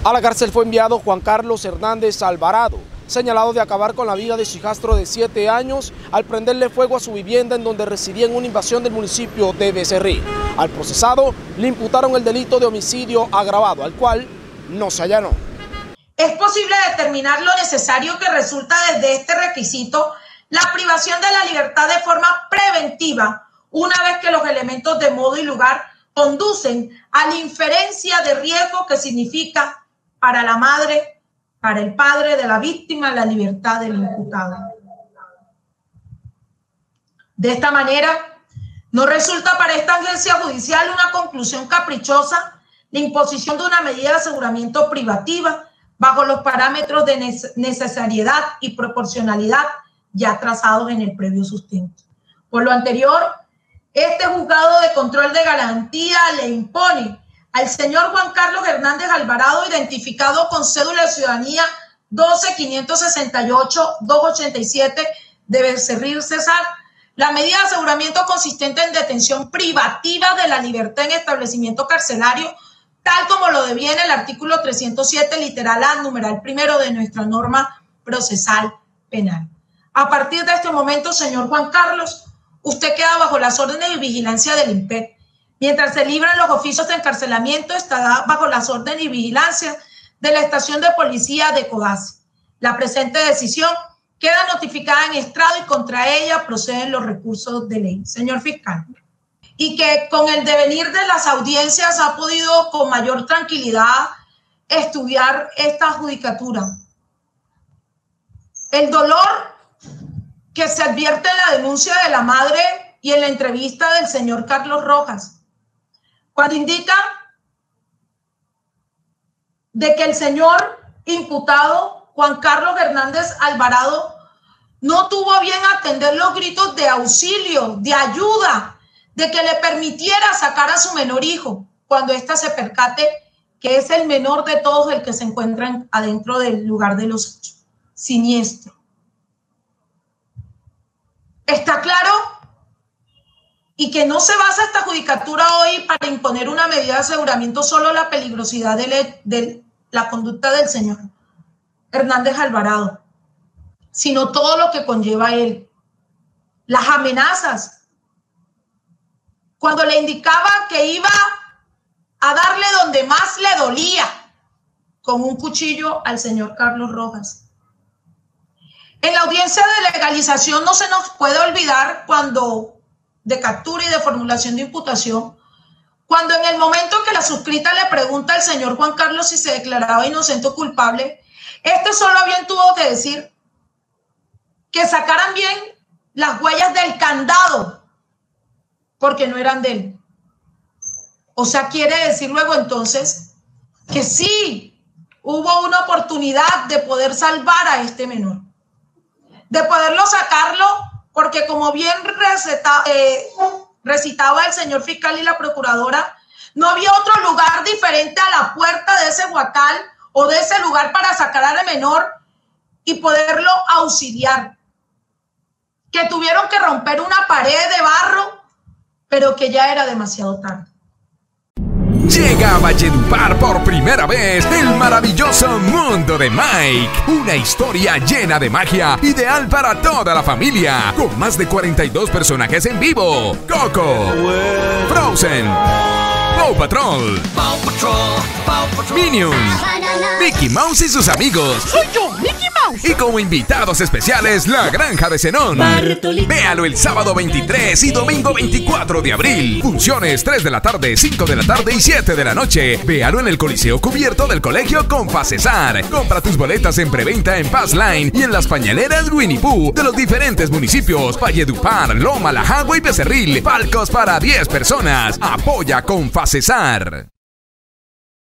A la cárcel fue enviado Juan Carlos Hernández Alvarado, señalado de acabar con la vida de su hijastro de 7 años al prenderle fuego a su vivienda en donde residía en una invasión del municipio de Becerril. Al procesado le imputaron el delito de homicidio agravado, al cual no se allanó. Es posible determinar lo necesario que resulta desde este requisito la privación de la libertad de forma preventiva, una vez que los elementos de modo y lugar conducen a la inferencia de riesgo que significa para la madre, para el padre de la víctima, la libertad del imputado. De esta manera, no resulta para esta agencia judicial una conclusión caprichosa la imposición de una medida de aseguramiento privativa bajo los parámetros de necesariedad y proporcionalidad ya trazados en el previo sustento. Por lo anterior, este juzgado de control de garantía le impone al señor Juan Carlos Hernández Alvarado, identificado con cédula de ciudadanía 12-568-287 de Becerril, Cesar, la medida de aseguramiento consistente en detención privativa de la libertad en establecimiento carcelario, tal como lo deviene el artículo 307, literal A, numeral primero de nuestra norma procesal penal. A partir de este momento, señor Juan Carlos, usted queda bajo las órdenes de vigilancia del IMPEC. Mientras se libran los oficios de encarcelamiento, estará bajo las órdenes y vigilancia de la estación de policía de Codazzi. La presente decisión queda notificada en estrado y contra ella proceden los recursos de ley. Señor fiscal, y que con el devenir de las audiencias ha podido con mayor tranquilidad estudiar esta judicatura. El dolor que se advierte en la denuncia de la madre y en la entrevista del señor Carlos Rojas, cuando indica de que el señor imputado Juan Carlos Hernández Alvarado no tuvo bien atender los gritos de auxilio, de ayuda, de que le permitiera sacar a su menor hijo, cuando ésta se percate que es el menor de todos el que se encuentra adentro del lugar de los hechos. Siniestro. ¿Está claro? Y que no se basa esta judicatura hoy para imponer una medida de aseguramiento solo la peligrosidad de la conducta del señor Hernández Alvarado, sino todo lo que conlleva él. Las amenazas. Cuando le indicaba que iba a darle donde más le dolía, con un cuchillo al señor Carlos Rojas. En la audiencia de legalización no se nos puede olvidar cuando de captura y de formulación de imputación, cuando en el momento que la suscrita le pregunta al señor Juan Carlos si se declaraba inocente o culpable, este solo bien tuvo que decir que sacaran bien las huellas del candado, porque no eran de él. O sea, quiere decir luego entonces que sí hubo una oportunidad de poder salvar a este menor, de poderlo sacarlo, porque como bien recitaba el señor fiscal y la procuradora, no había otro lugar diferente a la puerta de ese huacal o de ese lugar para sacar al menor y poderlo auxiliar. Que tuvieron que romper una pared de barro, pero que ya era demasiado tarde. Llega a Valledupar por primera vez el maravilloso mundo de Mike. Una historia llena de magia, ideal para toda la familia, con más de 42 personajes en vivo. Coco, Frozen, Paw Patrol, Minions, Mickey Mouse y sus amigos. ¡Soy yo, Mickey Mouse! Y como invitados especiales, La Granja de Zenón. Véalo el sábado 23 y domingo 24 de abril. Funciones 3 de la tarde, 5 de la tarde y 7 de la noche. Véalo en el Coliseo Cubierto del Colegio Confacesar. Compra tus boletas en preventa en Pass Line y en las pañaleras Winnie Pooh de los diferentes municipios: Valledupar, Loma, La Jagua y Becerril. Palcos para 10 personas. Apoya Confacesar.